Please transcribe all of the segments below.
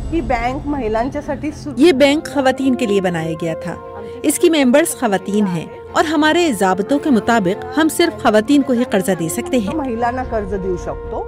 ही bank महिलांच्यासाठी ये bank खवातीन के लिए बनाया गया था। इसकी मेंबर्स खवातीन हैं और हमारे ज़ाब्तों के मुताबिक हम सिर्फ खवातीन को ही कर्जा दे सकते हैं। महिलांना कर्ज देऊ शकतो।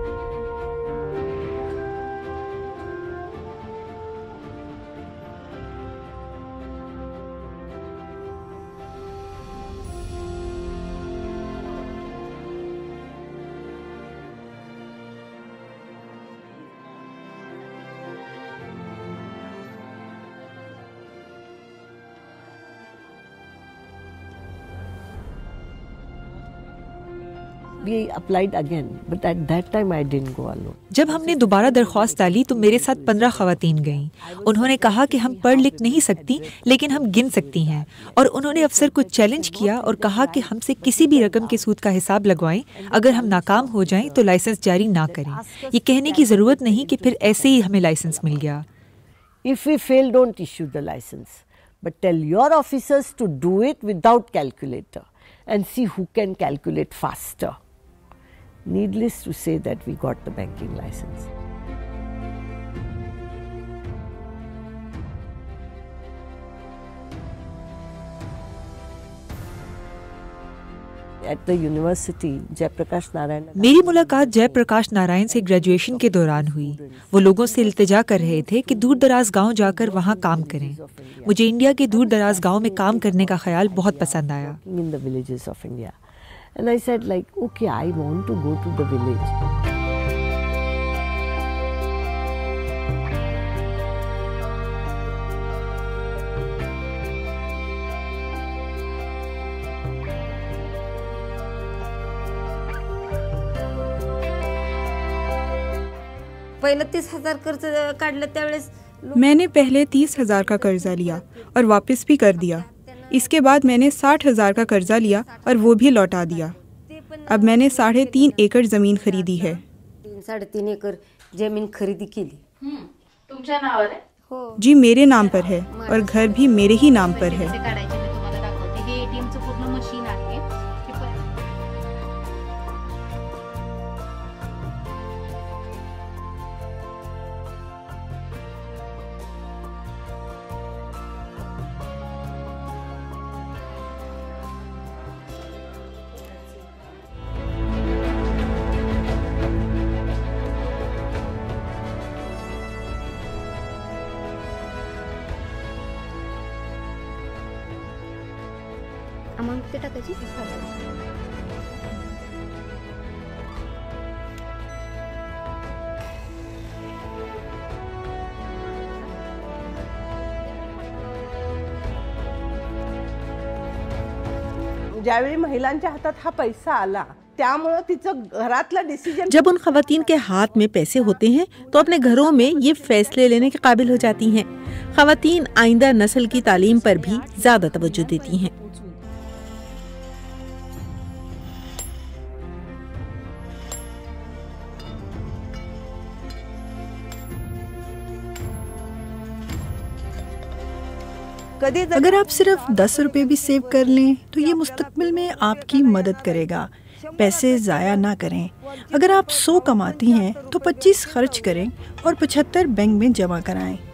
We applied again, but at that time I didn't go alone. जब हमने दोबारा दरख्वास्त डाली तो मेरे साथ 15 खवातीन गईं। उन्होंने कहा कि हम पढ़ लिख नहीं सकती लेकिन हम गिन सकती हैं, और उन्होंने अफसर को चैलेंज किया और कहा कि हमसे किसी भी रकम के सूद का हिसाब लगवाएं, अगर हम नाकाम हो जाएं तो लाइसेंस जारी ना करें। ये कहने की जरूरत नहीं कि फिर ऐसे ही हमें लाइसेंस मिल गया। If we fail, don't issue the license, but tell your officers to do it without calculator and see who can calculate faster. Needless to say that we got the banking license. At the university, Jayaprakash Narayan. मेरी मुलाकात जयप्रकाश नारायण से graduation के दौरान हुई। वो लोगों से इल्तिजा कर रहे थे कि दूर दराज गाँव जाकर वहाँ काम करें। मुझे इंडिया के दूर दराज गाँव में काम करने का ख्याल बहुत पसंद आया। In the villages of India. And I said like, okay, I want to go to the village. पहले 30,000 कर्ज काढलं त्यावेळेस मैंने पहले 30,000 का कर्जा लिया और वापस भी कर दिया। इसके बाद मैंने 60,000 का कर्जा लिया और वो भी लौटा दिया। अब मैंने 3.5 एकड़ जमीन खरीदी है। 3.5 एकर जमीन खरेदी केली। तुमच्या नावावर आहे? हो। जी मेरे नाम पर है और घर भी मेरे ही नाम पर है। काढायचे मी तुम्हाला दाखवते। हे एटीएमचं पूर्ण मशीन आहे। अमाउंट किती टाकायची? ज्यावेळी महिलांच्या हातात हा पैसा आला त्यामुळे तिचं घरातला डिसीजन। जब उन खवातीन के हाथ में पैसे होते हैं तो अपने घरों में ये फैसले लेने के काबिल हो जाती हैं। खवातीन आइंदा नस्ल की तालीम पर भी ज्यादा तवज्जो देती हैं। अगर आप सिर्फ 10 रुपए भी सेव कर लें तो ये मुस्तकबिल में आपकी मदद करेगा। पैसे ज़ाया ना करें। अगर आप 100 कमाती हैं तो 25 खर्च करें और 75 बैंक में जमा कराएं।